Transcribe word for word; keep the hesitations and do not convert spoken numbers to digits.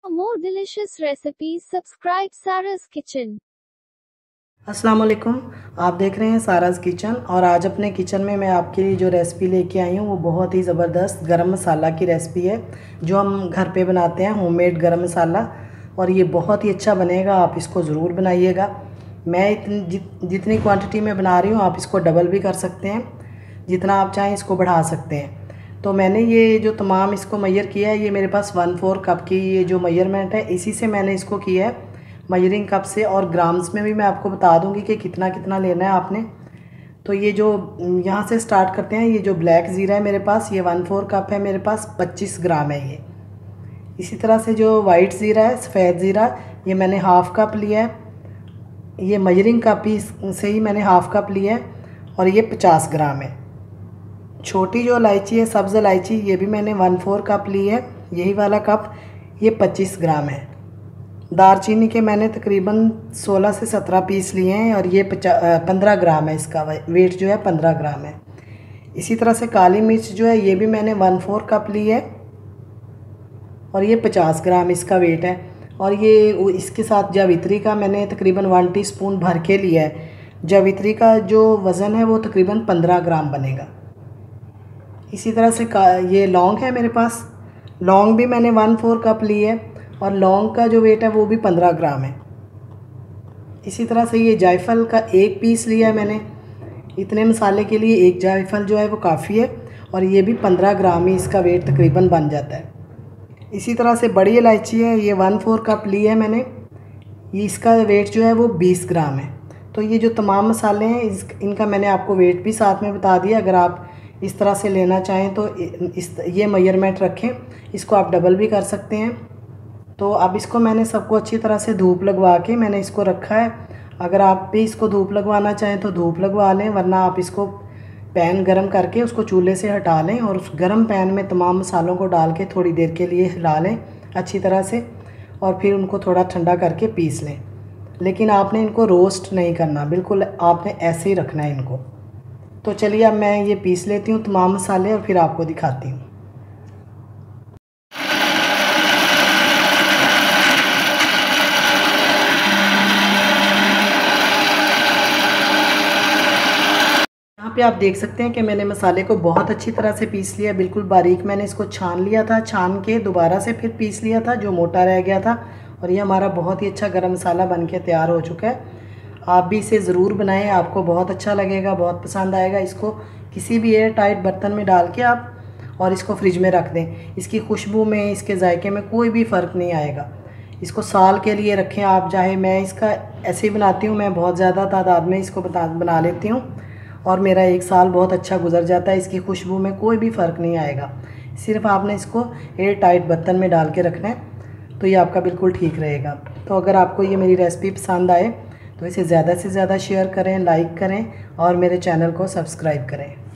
For more delicious recipes, subscribe Sarah's Kitchen. अस्सलाम वालेकुम, आप देख रहे हैं साराज़ किचन। और आज अपने किचन में मैं आपके लिए जो रेसिपी लेके आई हूँ वो बहुत ही ज़बरदस्त गरम मसाला की रेसिपी है, जो हम घर पे बनाते हैं, होममेड गरम मसाला। और ये बहुत ही अच्छा बनेगा, आप इसको ज़रूर बनाइएगा। मैं इतनी जित, जितनी क्वांटिटी में बना रही हूँ आप इसको डबल भी कर सकते हैं, जितना आप चाहें इसको बढ़ा सकते हैं। तो मैंने ये जो तमाम इसको मैयर किया है, ये मेरे पास वन फोर कप की ये जो मेजरमेंट है, इसी से मैंने इसको किया है, मेजरिंग कप से। और ग्राम्स में भी मैं आपको बता दूंगी कि कितना कितना लेना है आपने। तो ये जो यहाँ से स्टार्ट करते हैं, ये जो ब्लैक ज़ीरा है मेरे पास, ये वन फोर कप है मेरे पास, पच्चीस ग्राम है ये। इसी तरह से जो वाइट ज़ीरा है, सफ़ेद ज़ीरा, ये मैंने हाफ़ कप लिया है, ये मेजरिंग कप ही से ही मैंने हाफ़ कप लिया है, और ये पचास ग्राम है। छोटी जो इलायची है, सब्ज़ इलायची, ये भी मैंने वन फोर कप ली है, यही वाला कप, ये पच्चीस ग्राम है। दारचीनी के मैंने तकरीबन सोलह से सत्रह पीस लिए हैं, और ये पंद्रह ग्राम है, इसका वेट जो है पंद्रह ग्राम है। इसी तरह से काली मिर्च जो है, ये भी मैंने वन फोर कप ली है, और ये पचास ग्राम इसका वेट है। और ये इसके साथ जावित्री का मैंने तकरीबन वन टीस्पून भर के लिया है। जावित्री का जो वज़न है वो तकरीबन पंद्रह ग्राम बनेगा। इसी तरह से ये लौंग है मेरे पास, लौंग भी मैंने वन फोर कप ली है, और लौंग का जो वेट है वो भी पंद्रह ग्राम है। इसी तरह से ये जायफल का एक पीस लिया है मैंने। इतने मसाले के लिए एक जायफल जो है वो काफ़ी है, और ये भी पंद्रह ग्राम ही इसका वेट तकरीबन बन जाता है। इसी तरह से बड़ी इलायची है, ये वन फोर कप ली है मैंने, ये इसका वेट जो है वो बीस ग्राम है। तो ये जो तमाम मसाले हैं, इस इनका मैंने आपको वेट भी साथ में बता दिया। अगर आप इस तरह से लेना चाहें तो इस ये मेजरमेंट रखें, इसको आप डबल भी कर सकते हैं। तो अब इसको मैंने सबको अच्छी तरह से धूप लगवा के मैंने इसको रखा है। अगर आप भी इसको धूप लगवाना चाहें तो धूप लगवा लें, वरना आप इसको पैन गरम करके उसको चूल्हे से हटा लें, और उस गरम पैन में तमाम मसालों को डाल के थोड़ी देर के लिए हिला लें अच्छी तरह से, और फिर उनको थोड़ा ठंडा करके पीस लें। लेकिन आपने इनको रोस्ट नहीं करना, बिल्कुल आपने ऐसे ही रखना है इनको। तो चलिए अब मैं ये पीस लेती हूँ तमाम मसाले, और फिर आपको दिखाती हूँ। यहाँ पे आप देख सकते हैं कि मैंने मसाले को बहुत अच्छी तरह से पीस लिया, बिल्कुल बारीक। मैंने इसको छान लिया था, छान के दोबारा से फिर पीस लिया था जो मोटा रह गया था, और ये हमारा बहुत ही अच्छा गरम मसाला बन के तैयार हो चुका है। आप भी इसे ज़रूर बनाएं, आपको बहुत अच्छा लगेगा, बहुत पसंद आएगा। इसको किसी भी एयर टाइट बर्तन में डाल के आप और इसको फ्रिज में रख दें, इसकी खुशबू में, इसके जायके में कोई भी फ़र्क नहीं आएगा। इसको साल के लिए रखें आप, चाहे मैं इसका ऐसे ही बनाती हूँ, मैं बहुत ज़्यादा तादाद में इसको बता बना लेती हूँ, और मेरा एक साल बहुत अच्छा गुजर जाता है। इसकी खुशबू में कोई भी फ़र्क नहीं आएगा। सिर्फ आपने इसको एयर टाइट बर्तन में डाल के रखना है, तो ये आपका बिल्कुल ठीक रहेगा। तो अगर आपको ये मेरी रेसिपी पसंद आए तो इसे ज़्यादा से ज़्यादा शेयर करें, लाइक करें, और मेरे चैनल को सब्सक्राइब करें।